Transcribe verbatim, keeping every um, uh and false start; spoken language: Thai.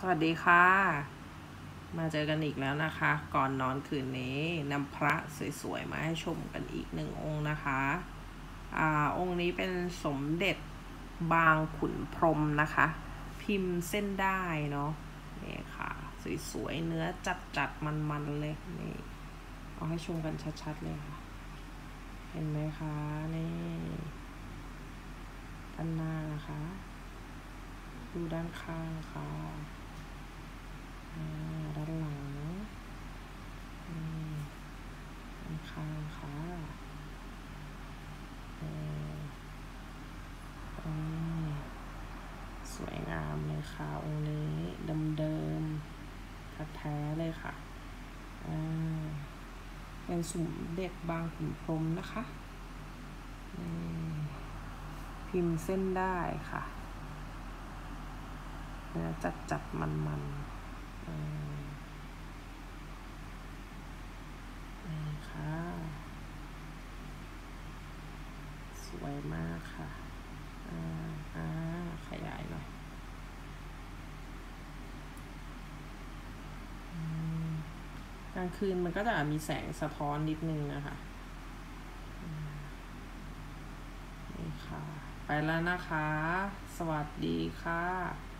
วัสดีค่ะมาเจอกันอีกแล้วนะคะ ก่อนนอนคืนนี้นำพระสวยๆมาให้ชมกันอีกหนึ่งองค์นะคะอ่าองค์นี้เป็นสมเด็จบางขุนพรหมนะคะ พิมพ์เส้นได้เนาะนี่ค่ะสวยๆเนื้อจัดๆมันๆเลยนี่เอาให้ชมกันชัดๆเลยค่ะเห็นไหมคะนี่ด้านหน้านะคะดูด้านข้างค่ะด้านหลังด้านข้างค่ะสวยงามเลยค่ะองค์นี้เดิมๆแท้ๆเลยค่ะเป็นสมเด็จบางขุนพรหมนะคะพิมพ์เส้นได้ค่ะเนื้อจัดๆมันๆนี่ค่ะสวยมากค่ะอ่าอ่าขยายหน่อยกลางคืนมันก็จะมีแสงสะท้อนนิดนึงนะคะนี่ค่ะไปแล้วนะคะสวัสดีค่ะ